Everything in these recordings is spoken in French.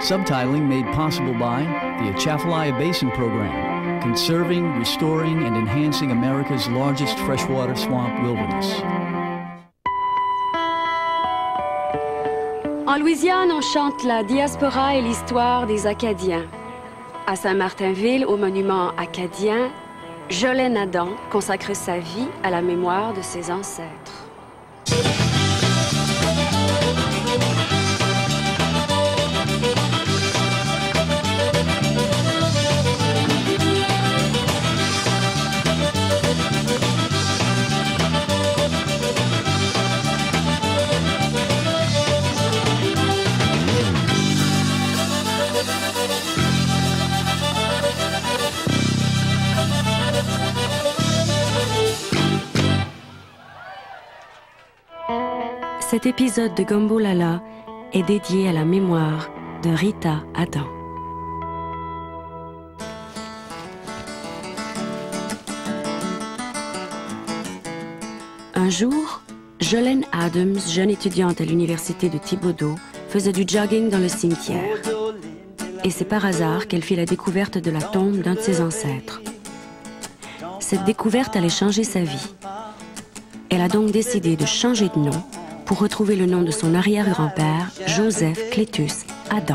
Subtitling made possible by the Atchafalaya Basin Program, conserving, restoring, and enhancing America's largest freshwater swamp wilderness. En Louisiane, on chante la diaspora et l'histoire des Acadiens. À Saint-Martinville, au monument acadien, Jolene Adam consacre sa vie à la mémoire de ses ancêtres. Cet épisode de Gumbo Lala est dédié à la mémoire de Rita Adam. Un jour, Jolene Adams, jeune étudiante à l'université de Thibodaux, faisait du jogging dans le cimetière. Et c'est par hasard qu'elle fit la découverte de la tombe d'un de ses ancêtres. Cette découverte allait changer sa vie. Elle a donc décidé de changer de nom pour retrouver le nom de son arrière-grand-père, Joseph Cletus Adam.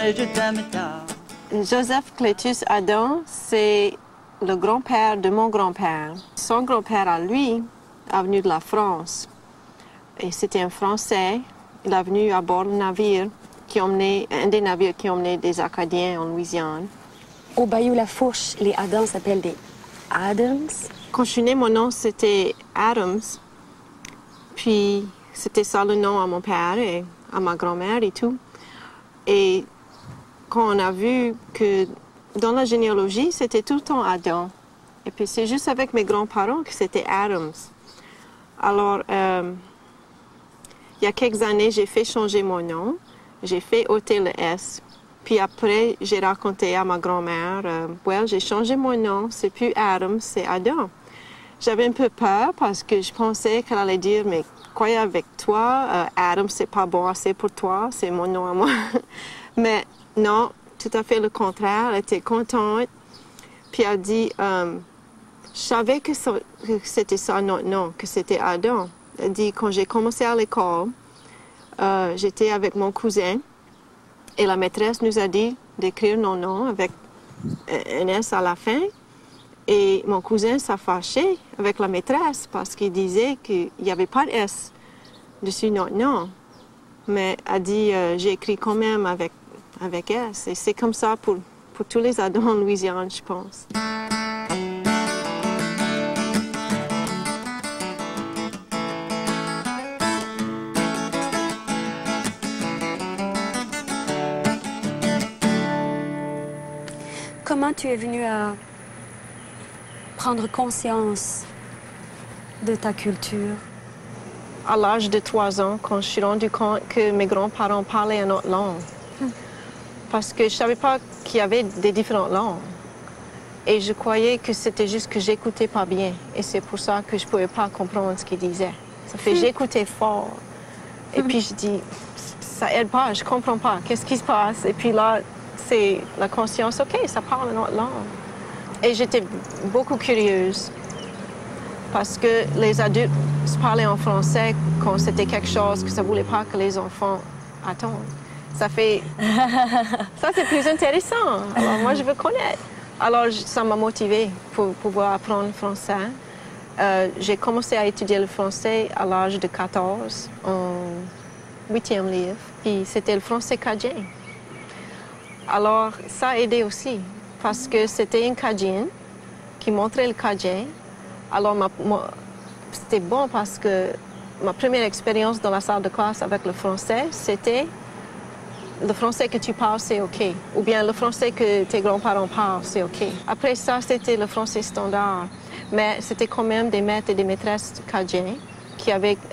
Joseph Cletus Adam, c'est le grand-père de mon grand-père. Son grand-père à lui est venu de la France. Et c'était un Français. Il est venu à bord d'un navire un des navires qui emmenait des Acadiens en Louisiane. Au Bayou La Fourche, les Adams s'appellent des Adams. Quand je suis née, mon nom c'était Adams. Puis c'était ça le nom à mon père et à ma grand-mère et tout. Et quand on a vu que dans la généalogie, c'était tout le temps Adam. Et puis c'est juste avec mes grands-parents que c'était Adams. Alors, il y a quelques années, j'ai fait changer mon nom. J'ai fait ôter le S. Puis après, j'ai raconté à ma grand-mère, j'ai changé mon nom, c'est plus Adams, c'est Adam. J'avais un peu peur parce que je pensais qu'elle allait dire, mais quoi avec toi, Adam, c'est pas bon assez pour toi, c'est mon nom à moi. Mais non, tout à fait le contraire, elle était contente. Puis elle dit, je savais que c'était ça notre nom, que c'était Adam. Elle dit, quand j'ai commencé à l'école, j'étais avec mon cousin et la maîtresse nous a dit d'écrire nos noms avec un S à la fin. Et mon cousin s'est fâché avec la maîtresse parce qu'il disait qu'il n'y avait pas de S dessus notre nom. Mais elle a dit, j'ai écrit quand même avec S. Et c'est comme ça pour tous les Adams en Louisiane, je pense. Comment tu es venue à prendre conscience de ta culture? À l'âge de 3 ans, quand je suis rendu compte que mes grands-parents parlaient une autre langue. Parce que je ne savais pas qu'il y avait des différentes langues. Et je croyais que c'était juste que j'écoutais pas bien. Et c'est pour ça que je ne pouvais pas comprendre ce qu'ils disaient. Ça fait j'écoutais fort. Et puis je dis, ça aide pas, je comprends pas. Qu'est-ce qui se passe? Et puis là, c'est la conscience, OK, ça parle une autre langue. Et j'étais beaucoup curieuse parce que les adultes parlaient en français quand c'était quelque chose que ça ne voulait pas que les enfants attendent. Ça fait... ça, c'est plus intéressant. Alors, moi, je veux connaître. Alors, ça m'a motivée pour pouvoir apprendre le français. J'ai commencé à étudier le français à l'âge de 14, en 8e livre. Et c'était le français cadien. Alors, ça a aidé aussi, parce que c'était une Cadienne qui montrait le cadien. Alors, c'était bon parce que ma première expérience dans la salle de classe avec le français, c'était le français que tu parles, c'est OK. Ou bien le français que tes grands-parents parlent, c'est OK. Après ça, c'était le français standard. Mais c'était quand même des maîtres et des maîtresses cadiens qui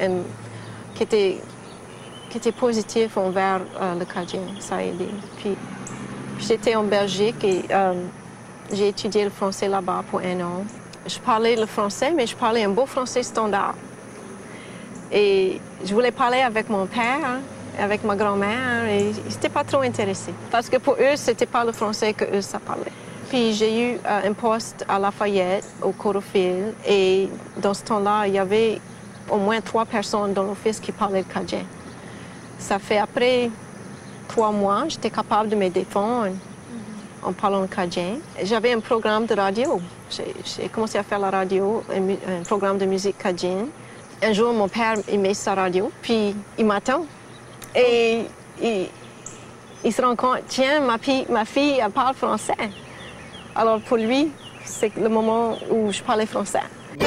étaient positifs envers le cadien. Ça a aidé. Puis j'étais en Belgique et j'ai étudié le français là-bas pour 1 an. Je parlais le français, mais je parlais un beau français standard. Et je voulais parler avec mon père, avec ma grand-mère et ils n'étaient pas trop intéressés. Parce que pour eux, c'était pas le français que eux, ça parlait. Puis j'ai eu un poste à Lafayette, au Chorophile, et dans ce temps-là, il y avait au moins 3 personnes dans l'office qui parlaient le cadien. Ça fait après 3 mois, j'étais capable de me défendre en parlant le cadien. J'avais un programme de radio. J'ai commencé à faire la radio, un programme de musique cadienne. Un jour, mon père met sa radio, puis il m'attend. Et il se rend compte, tiens, ma fille, elle parle français. Alors pour lui, c'est le moment où je parlais français.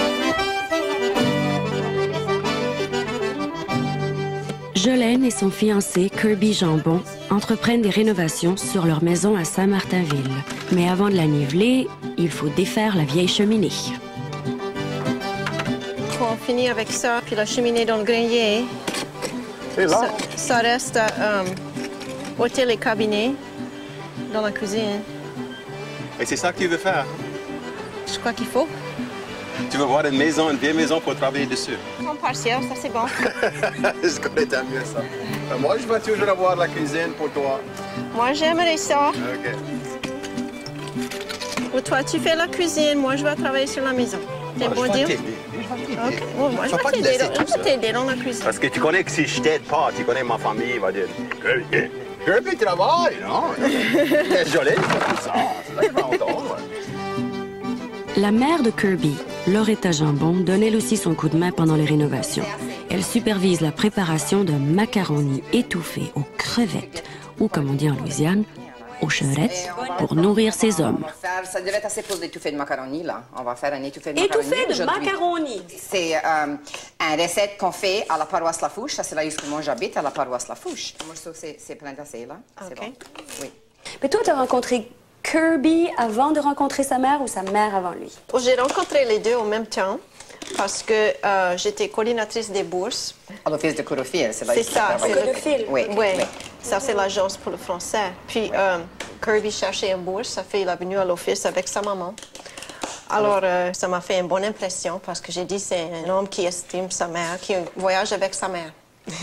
Jolene et son fiancé, Kirby Jambon, entreprennent des rénovations sur leur maison à Saint-Martinville. Mais avant de la niveler, il faut défaire la vieille cheminée. On finit avec ça, puis la cheminée dans le grenier. C'est là. Ça reste à ôter les cabinets dans la cuisine. Et c'est ça que tu veux faire? Je crois qu'il faut. Tu veux voir une vieille maison pour travailler dessus? En partiel, ça c'est bon. Je connais tant mieux ça. Moi, je vais toujours avoir la cuisine pour toi. Moi, j'aimerais ça. OK. Ou toi, tu fais la cuisine, moi, je vais travailler sur la maison. C'est un bon deal? OK. Bon, moi, je vais t'aider dans la cuisine. Parce que tu connais que si je t'aide pas, tu connais ma famille, va dire Kirby travaille, non? Jolene, tout ça. C'est là qu'on entend. La mère de Kirby, Loretta Jambon, donne elle aussi son coup de main pendant les rénovations. Elle supervise la préparation d'un macaroni étouffé aux crevettes, ou comme on dit en Louisiane, aux chevrettes, pour nourrir ses hommes. Ça devrait être assez pour l'étouffé de macaroni, là. On va faire un étouffé de macaroni. Étouffé de macaroni? C'est une recette qu'on fait à la paroisse Lafouche. Ça, c'est là où moi j'habite, à la paroisse Lafouche. Le morceau, c'est plein d'assez, là. C'est bon. Oui. Mais toi, tu as rencontré Kirby avant de rencontrer sa mère ou sa mère avant lui? J'ai rencontré les deux en même temps parce que j'étais coordinatrice des bourses. À l'office de Chorophile, c'est là. C'est ça. C'est Chorophile. Oui. Oui. Ça, c'est l'agence pour le français. Puis Kirby cherchait une bourse. Ça fait il est venu à l'office avec sa maman. Alors, ça m'a fait une bonne impression parce que j'ai dit c'est un homme qui estime sa mère, qui voyage avec sa mère.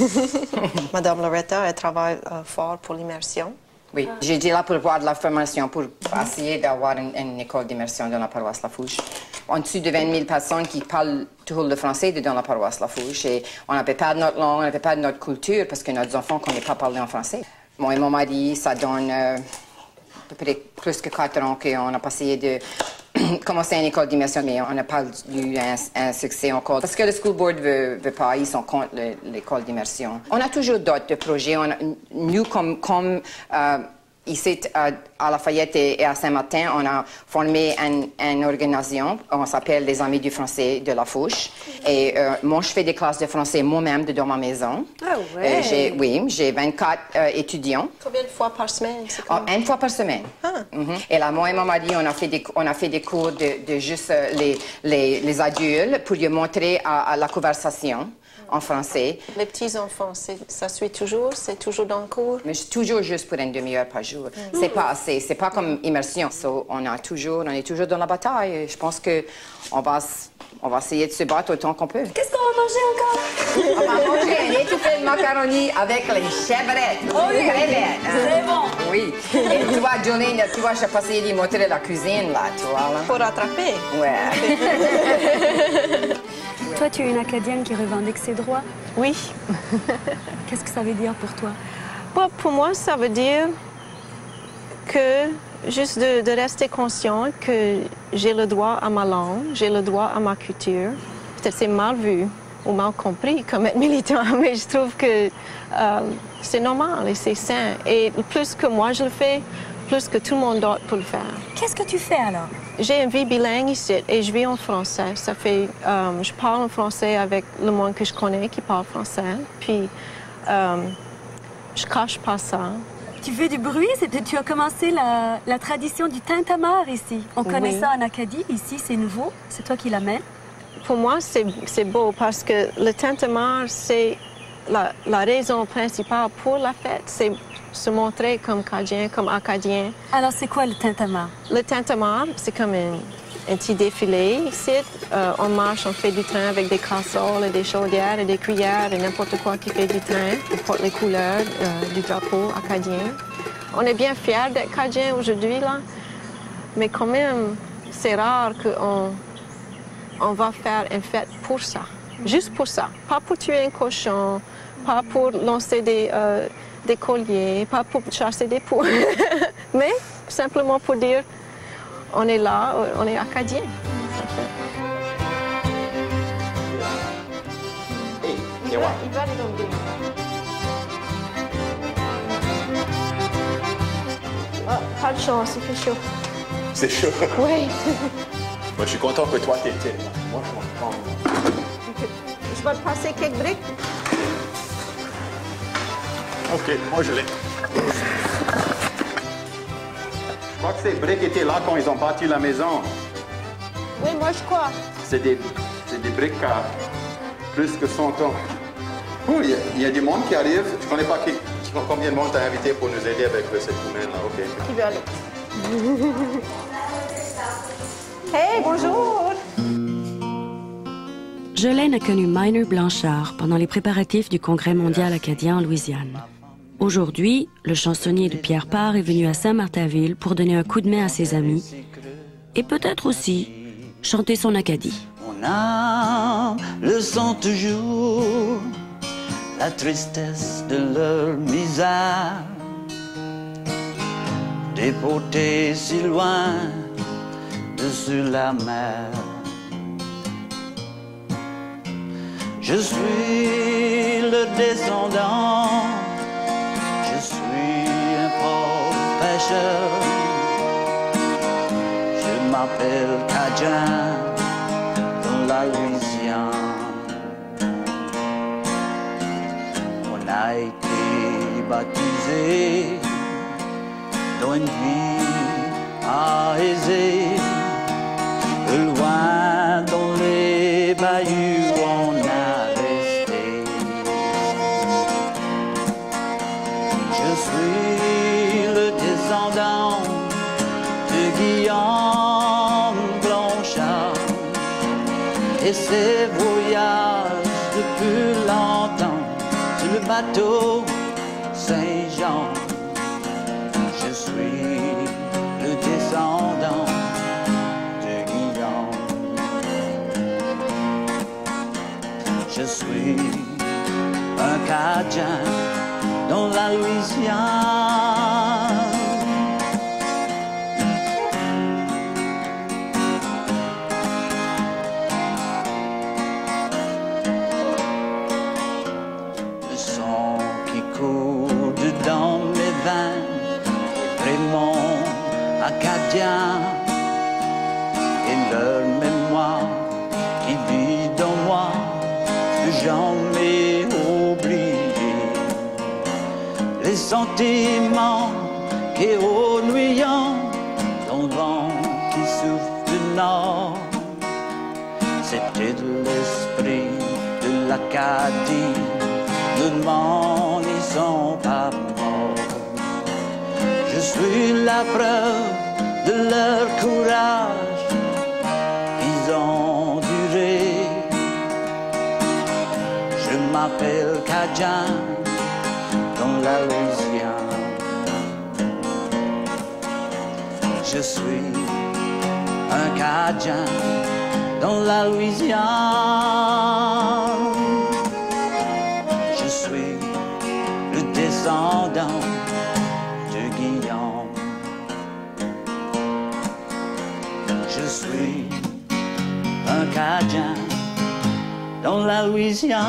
Madame Loretta, elle travaille fort pour l'immersion. Oui, j'ai dit là pour voir de la formation, pour essayer d'avoir une école d'immersion dans la paroisse Lafouche. En dessous de 20 000 personnes qui parlent toujours le français dans la paroisse Lafouche. Et on n'avait pas de notre langue, on n'avait pas de notre culture parce que nos enfants ne connaissent pas parler en français. Moi et mon mari, ça donne à peu près plus que 4 ans qu'on a pas essayé de commencer une école d'immersion, mais on n'a pas eu un succès encore. Parce que le school board veut pas, ils sont contre l'école d'immersion. On a toujours d'autres projets. Nous, comme ici à Lafayette et à Saint-Martin, on a formé une organisation, on s'appelle les Amis du français de Lafouche. Et moi, je fais des classes de français moi-même dans ma maison. Ah ouais? J'ai 24 étudiants. Combien de fois par semaine? Une fois par semaine. Et là, moi et mon mari, on a fait des cours de juste les adultes pour lui montrer à la conversation en français. Les petits-enfants, ça suit toujours? C'est toujours dans le cours? Mais toujours juste pour une demi-heure par jour. C'est pas assez. C'est pas comme immersion. So, on est toujours dans la bataille. Je pense qu'on va essayer de se battre autant qu'on peut. Qu'est-ce qu'on va manger encore? On va manger un étouffé de macaroni avec les chevrettes. Oh oui, crevettes, hein. c'est bon. Oui. Et tu vois, Jolene, je vais essayer de lui montrer la cuisine, là, tu vois. Là. Pour rattraper? Ouais. Toi, tu es une Acadienne qui revendique ses droits. Oui. Qu'est-ce que ça veut dire pour toi? Bon, pour moi, ça veut dire que juste de rester conscient que j'ai le droit à ma langue, j'ai le droit à ma culture. Peut-être c'est mal vu ou mal compris comme être militant, mais je trouve que c'est normal et c'est sain. Et plus que moi je le fais, plus que tout le monde d'autre peut le faire. Qu'est-ce que tu fais alors? J'ai une vie bilingue ici et je vis en français. Ça fait, je parle en français avec le monde que je connais qui parle français. Puis, je cache pas ça. Tu fais du bruit? Tu as commencé la tradition du tintamarre ici. On connaît ça en Acadie. Ici, c'est nouveau. C'est toi qui l'amènes. Pour moi, c'est beau parce que le tintamarre, c'est la raison principale pour la fête. C'est se montrer comme Cadien, comme Acadien. Alors, c'est quoi le tintamarre? Le tintamarre, c'est comme un petit défilé ici. On marche, on fait du train avec des casseroles et des chaudières et des cuillères et n'importe quoi qui fait du train. On porte les couleurs du drapeau acadien. On est bien fiers d'être Acadiens aujourd'hui, là. Mais quand même, c'est rare qu'on va faire une fête pour ça. Juste pour ça. Pas pour tuer un cochon, pas pour lancer des colliers, pas pour chasser des poules. Mais simplement pour dire, on est là, on est Acadiens. Il va inonder. Ah, pas de chance, il fait chaud. C'est chaud. Oui. Moi, je suis content que toi, t'es là. Moi, je m'en prends. Je vais te passer quelques briques. OK, moi, je l'ai. Je crois que ces briques étaient là quand ils ont bâti la maison. Oui, moi, je crois. C'est des briques à plus que 100 ans. Oh, il y a du monde qui arrive. Je ne connais pas combien de monde t'a invité pour nous aider avec cette poubelle-là. OK. Qui veut aller? Hey, bonjour! Jolene a connu Minor Blanchard pendant les préparatifs du Congrès mondial acadien en Louisiane. Aujourd'hui, le chansonnier de Pierre Part est venu à Saint-Martinville pour donner un coup de main à ses amis et peut-être aussi chanter son Acadie. Mon âme le sent toujours, la tristesse de leur misère, déportés si loin dessus la mer. Je suis le descendant, je suis un pauvre pêcheur. Je m'appelle Cajun dans la Louisiane. On a été baptisé dans une vie aisée, loin dans les bayous on a resté. Je suis le descendant de Guillaume Blanchard et ses voyages depuis longtemps sur le bateau Saint-Jean. Je suis le descendant de Guillaume. Je suis un Cajun dans la Louisiane. Le sang qui coule dans mes veines est vraiment acadien, et leur mémoire qui vit dans moi, jamais oublié. Les sentiments qui reluisent dans le vent qui souffle du nord, c'était de l'esprit de l'Acadie. Le monde, ils sont pas morts. Je suis la preuve de leur courage. Ils ont duré. Je m'appelle Cajun dans la Louisiane. Je suis un Cajun dans la Louisiane. Je suis le descendant de Guillaume. Je suis un Cajun dans la Louisiane.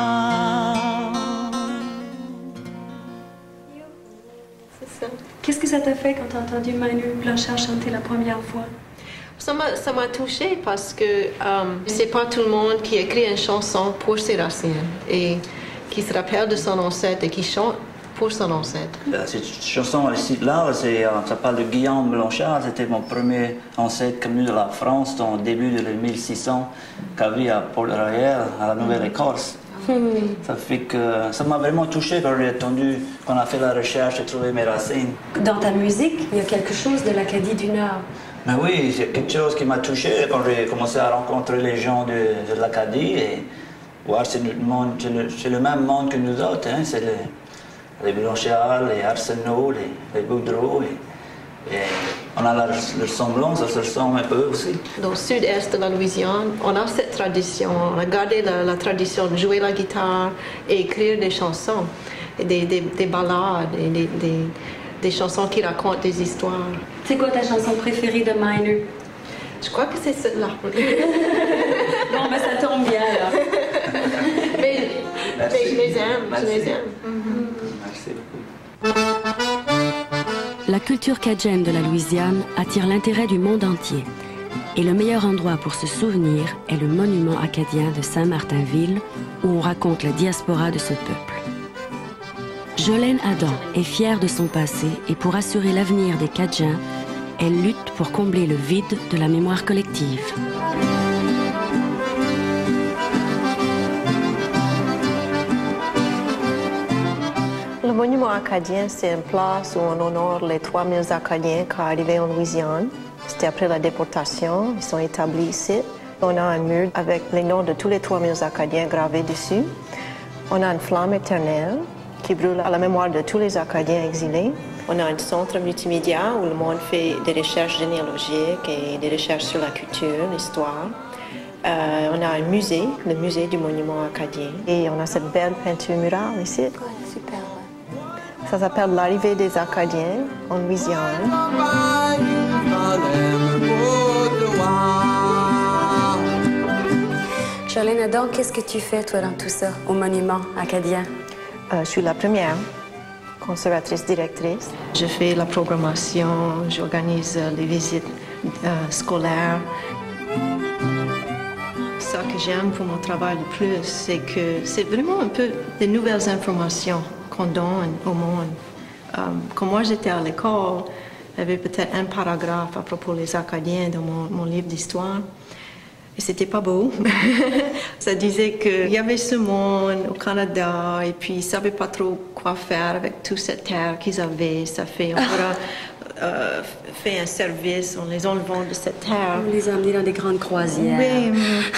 Qu'est-ce que ça t'a fait quand t'as entendu Minor Blanchard chanter la première fois? Ça m'a touchée parce que c'est pas tout le monde qui écrit une chanson pour ses racines et qui se rappelle de son ancêtre et qui chante pour son ancêtre. Cette chanson ici-là, ça parle de Guillaume Blanchard. C'était mon premier ancêtre connu de la France dans le début de 1600, qui a vécu à Port-Royal, à la Nouvelle-Écosse. Ça fait que ça m'a vraiment touché quand j'ai entendu, quand on a fait la recherche et trouvé mes racines. Dans ta musique, il y a quelque chose de l'Acadie du Nord. Mais oui, c'est quelque chose qui m'a touché quand j'ai commencé à rencontrer les gens de l'Acadie et voir c'est le même monde que nous autres. Hein, c'est les Blanchard, les Arsenault, les Boudreaux. Et on a la ressemblance, ça se ressemble un peu aussi. Dans le sud-est de la Louisiane, on a cette tradition, on a gardé la tradition de jouer la guitare et écrire des chansons, et des ballades, et des chansons qui racontent des histoires. C'est quoi ta chanson préférée de Minor? Je crois que c'est celle-là. Bon, ben ça tombe bien, là. mais je les aime, je les aime. Merci beaucoup. La culture cadjienne de la Louisiane attire l'intérêt du monde entier. Et le meilleur endroit pour se souvenir est le monument acadien de Saint-Martinville, où on raconte la diaspora de ce peuple. Jolene Adam est fière de son passé et pour assurer l'avenir des Cadjiens, elle lutte pour combler le vide de la mémoire collective. Le monument acadien, c'est une place où on honore les 3000 Acadiens qui sont arrivés en Louisiane. C'était après la déportation, ils sont établis ici. On a un mur avec les noms de tous les 3000 Acadiens gravés dessus. On a une flamme éternelle qui brûle à la mémoire de tous les Acadiens exilés. On a un centre multimédia où le monde fait des recherches généalogiques et des recherches sur la culture, l'histoire. On a un musée, le musée du monument acadien. Et on a cette belle peinture murale ici. Ouais, super. Ça s'appelle l'arrivée des Acadiens en Louisiane. Jolene Adam, qu'est-ce que tu fais, toi, dans tout ça, au monument acadien? Je suis la première conservatrice directrice. Je fais la programmation, j'organise les visites scolaires. Ce que j'aime pour mon travail le plus, c'est que c'est vraiment un peu des nouvelles informations qu'on donne au monde. Quand moi j'étais à l'école, il y avait peut-être un paragraphe à propos des Acadiens dans mon livre d'histoire. Et c'était pas beau. Ça disait qu'il y avait ce monde au Canada et puis ils ne savaient pas trop quoi faire avec toute cette terre qu'ils avaient. Ça fait, on leur a fait un service en les enlevant de cette terre. On les a emmenés dans des grandes croisières. Oui,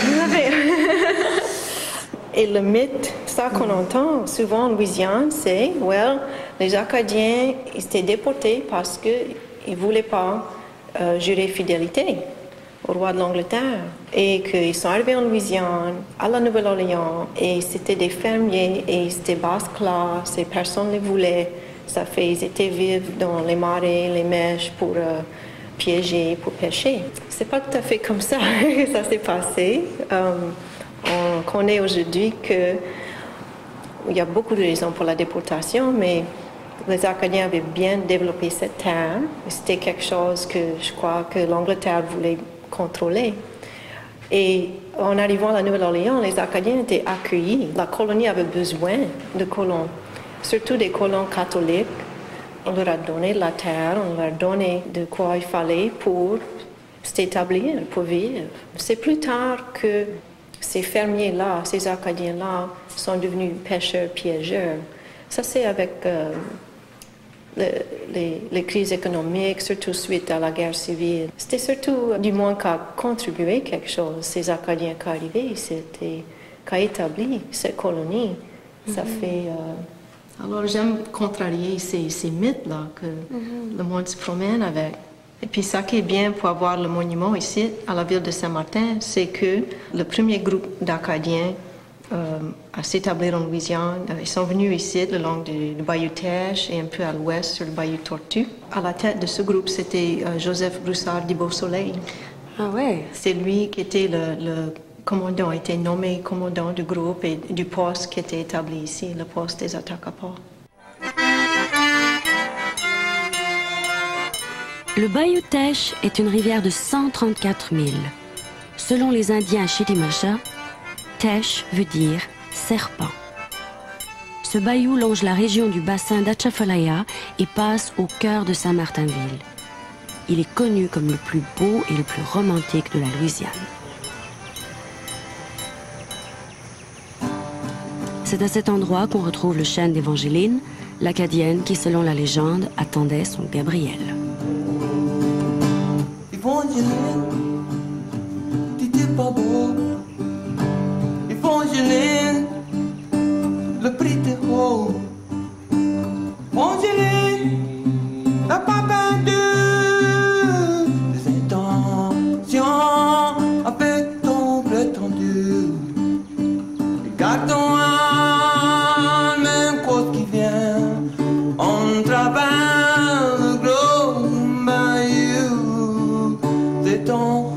et le mythe, ça qu'on entend souvent en Louisiane, c'est, les Acadiens, ils étaient déportés parce qu'ils ne voulaient pas jurer fidélité au roi de l'Angleterre et qu'ils sont arrivés en Louisiane, à la Nouvelle-Orléans, et c'était des fermiers et c'était basse classe et personne ne les voulait. Ça fait, ils étaient vivre dans les marais, les mèches pour piéger, pour pêcher. C'est pas tout à fait comme ça que ça s'est passé. On connaît aujourd'hui qu'il y a beaucoup de raisons pour la déportation, mais les Acadiens avaient bien développé cette terre. C'était quelque chose que je crois que l'Angleterre voulait contrôler. Et en arrivant à la Nouvelle-Orléans, les Acadiens étaient accueillis. La colonie avait besoin de colons, surtout des colons catholiques. On leur a donné de la terre, on leur a donné de quoi il fallait pour s'établir, pour vivre. C'est plus tard que ces fermiers-là, ces Acadiens-là, sont devenus pêcheurs-piégeurs. Ça, c'est avec les crises économiques, surtout suite à la guerre civile. C'était surtout du monde qui a contribué quelque chose, ces Acadiens qui sont arrivés, qui ont établi cette colonie. Ça fait... Alors j'aime contrarier ces mythes-là que le monde se promène avec. Et puis ça qui est bien pour avoir le monument ici, à la ville de Saint-Martin, c'est que le premier groupe d'Acadiens à s'établir en Louisiane, ils sont venus ici le long du bayou Teche et un peu à l'ouest sur le bayou Tortue. À la tête de ce groupe, c'était Joseph Broussard du Beau-Soleil. Ah ouais? C'est lui qui était le commandant, a été nommé commandant du groupe et du poste qui était établi ici, le poste des Attakapas. Le bayou Teche est une rivière de 134 000. Selon les Indiens Chitimacha, Teche veut dire serpent. Ce bayou longe la région du bassin d'Atchafalaya et passe au cœur de Saint-Martinville. Il est connu comme le plus beau et le plus romantique de la Louisiane. C'est à cet endroit qu'on retrouve le chêne d'Évangéline, l'Acadienne qui, selon la légende, attendait son Gabriel. Evangeline, t'étais pas beau. Evangeline, le prix t'est haut. Evangeline, n'a pas perdu des intentions avec ton prétendu. Regarde-toi, même cause qui vient, on travaille le gros maillot, c'est ton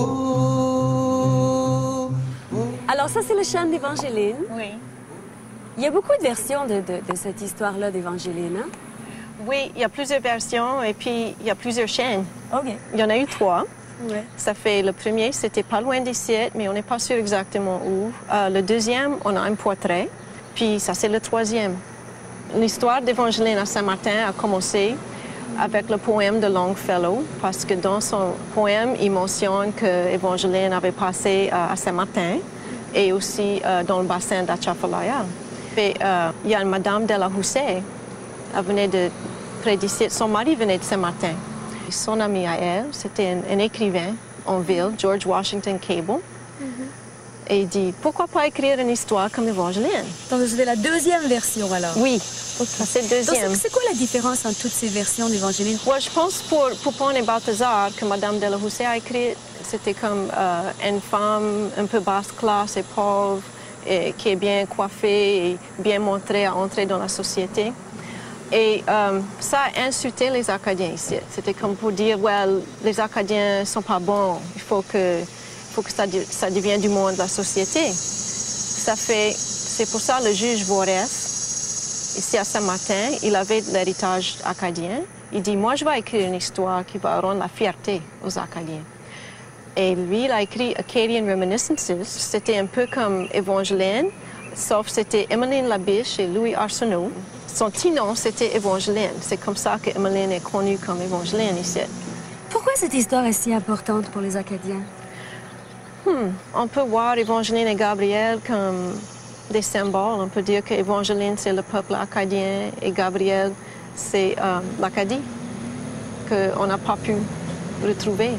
beau. Alors ça, c'est le chant d'Évangeline. Oui. Il y a beaucoup de versions de cette histoire-là d'Évangeline, hein? Oui, il y a plusieurs versions et puis il y a plusieurs chaînes. OK. Il y en a eu 3. Ouais. Ça fait le premier, c'était pas loin d'ici, mais on n'est pas sûr exactement où. Le deuxième, on a un portrait. Puis ça, c'est le troisième. L'histoire d'Évangeline à Saint-Martin a commencé avec le poème de Longfellow, parce que dans son poème, il mentionne qu'Évangeline avait passé à Saint-Martin et aussi dans le bassin d'Atchafalaya. Et il y a une Madame de la Houssaye, elle venait de près d'ici, son mari venait de Saint-Martin. Son ami à elle, c'était un écrivain en ville, George Washington Cable. Et il dit, pourquoi pas écrire une histoire comme Évangeline? Donc, c'était la deuxième version, alors? Oui, OK. c'est le deuxième. Donc, c'est quoi la différence entre toutes ces versions d'Évangeline? Ouais, je pense pour Paul et Balthazar, que Madame de la Houssaye a écrit, c'était comme une femme un peu basse classe et pauvre, et qui est bien coiffée et bien montrée à entrer dans la société. Et ça a insulté les Acadiens ici. C'était comme pour dire, well, les Acadiens ne sont pas bons, il faut que ça devienne du monde de la société. C'est pour ça le juge Vorès, ici à Saint-Martin, il avait de l'héritage acadien. Il dit, moi, je vais écrire une histoire qui va rendre la fierté aux Acadiens. Et lui, il a écrit Acadian Reminiscences. C'était un peu comme Évangeline, sauf c'était Emmeline Labiche et Louis Arsenault. Son petit nom, c'était Évangeline. C'est comme ça qu'Emmeline est connue comme Évangeline ici. Pourquoi cette histoire est si importante pour les Acadiens? On peut voir Évangeline et Gabriel comme des symboles. On peut dire qu'Évangeline, c'est le peuple acadien et Gabriel, c'est l'Acadie, qu'on n'a pas pu retrouver.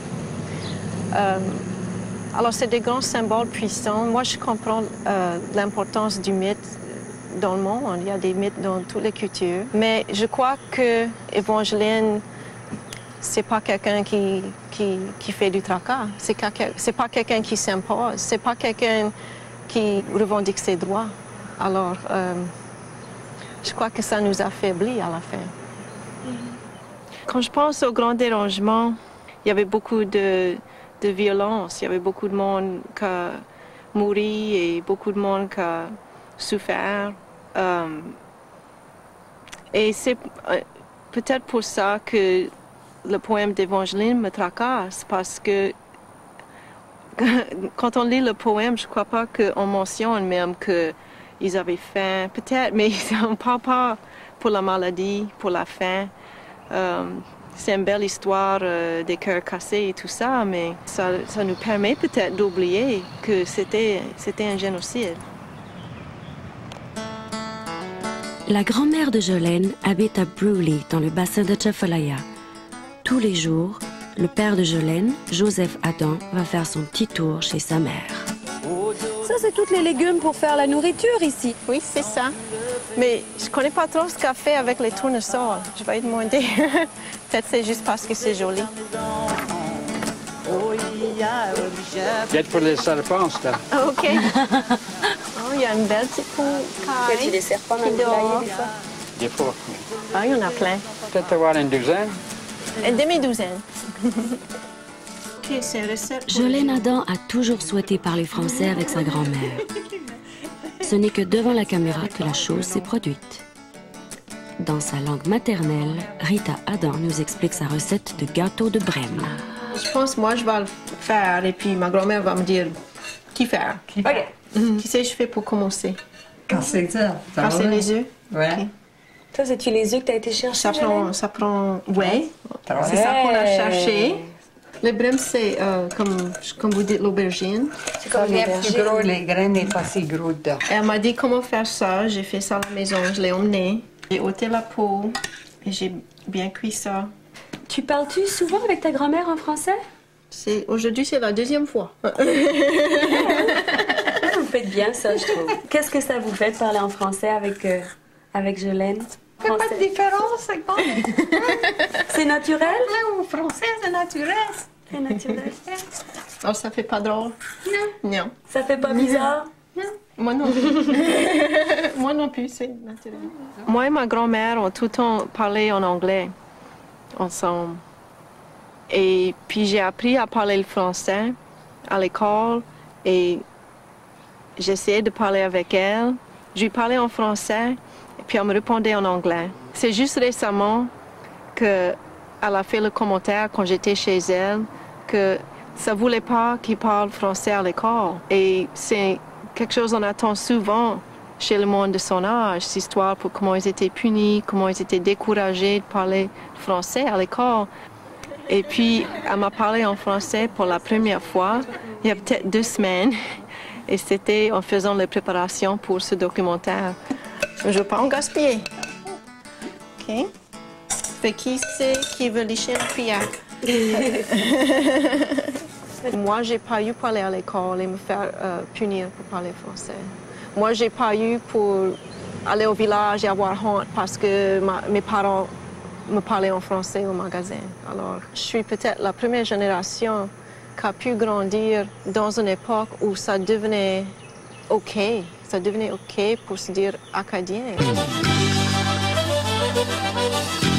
Alors, c'est des grands symboles puissants. Moi, je comprends l'importance du mythe dans le monde. Il y a des mythes dans toutes les cultures. Mais je crois que Évangeline, c'est pas quelqu'un qui fait du tracas. C'est pas quelqu'un qui s'impose. C'est pas quelqu'un qui revendique ses droits. Alors, je crois que ça nous affaiblit à la fin. Quand je pense au grand dérangement, il y avait beaucoup de violence. Il y avait beaucoup de monde qui a mouru et beaucoup de monde qui a souffert. Et c'est peut-être pour ça que le poème d'Évangeline me tracasse, parce que quand on lit le poème, je ne crois pas qu'on mentionne même qu'ils avaient faim. Peut-être, mais on ne parle pas pour la maladie, pour la faim. C'est une belle histoire des cœurs cassés et tout ça, mais ça nous permet peut-être d'oublier que c'était un génocide. La grand-mère de Jolene habite à Brewley, dans le bassin de Atchafalaya. Tous les jours, le père de Jolene, Joseph Adam, va faire son petit tour chez sa mère. Ça, c'est tous les légumes pour faire la nourriture ici. Oui, c'est ça. Mais je ne connais pas trop ce qu'elle fait avec les tournesols. Je vais lui demander. Peut-être c'est juste parce que c'est joli. Peut-être pour les serpents, ça. OK. Oh, il y a une belle petite caille. Les serpents dans qui le dort. poulailler, des fois. Des fois. Ah, il y en a plein. Peut-être avoir une douzaine. Une demi-douzaine. OK, c'est une recette. Jolene Adam a toujours souhaité parler français avec sa grand-mère. Ce n'est que devant la caméra que la chose s'est produite. Dans sa langue maternelle, Rita Adam nous explique sa recette de gâteau de Brême. Je pense, moi, je vais le faire et puis ma grand-mère va me dire qui faire. OK. Qui c'est que je fais pour commencer? Casser ça. Casser les œufs? Ouais. Okay. Ça, c'est-tu les œufs que tu as été chercher? Ça prend, ouais. C'est ça qu'on a cherché. Le brème, c'est comme vous dites, l'aubergine. C'est comme les plus gros, les graines n'est pas si gros dedans. Elle m'a dit comment faire ça. J'ai fait ça à la maison. Je l'ai emmené. J'ai ôté la peau et j'ai bien cuit ça. Tu parles-tu souvent avec ta grand-mère en français? Aujourd'hui, c'est la deuxième fois. Vous faites bien ça, je trouve. Qu'est-ce que ça vous fait de parler en français avec Jolene? Il n'y a pas de différence, c'est bon. C'est naturel? Au français, c'est naturel. C'est naturel. Alors, ça fait pas drôle? Non. Ça fait pas bizarre? Non. Moi non plus. Moi non plus, c'est naturel. Moi et ma grand-mère ont tout le temps parlé en anglais, ensemble. Et puis j'ai appris à parler le français à l'école et j'essayais de parler avec elle. Je lui parlais en français et puis elle me répondait en anglais. C'est juste récemment qu'elle a fait le commentaire quand j'étais chez elle que ça ne voulait pas qu'il parle français à l'école. Et c'est quelque chose qu'on attend souvent chez le monde de son âge, cette histoire pour comment ils étaient punis, comment ils étaient découragés de parler français à l'école. Et puis, elle m'a parlé en français pour la première fois, il y a peut-être 2 semaines. Et c'était en faisant les préparations pour ce documentaire. Je ne veux pas en gaspiller. OK. Fait qui c'est qui veut licher la cuillère? Moi, j'ai pas eu parler à l'école et me faire punir pour parler français. Moi, j'ai pas eu pour aller au village et avoir honte parce que mes parents me parlaient en français au magasin. Alors, je suis peut-être la première génération qui a pu grandir dans une époque où ça devenait OK. Ça devenait OK pour se dire acadien.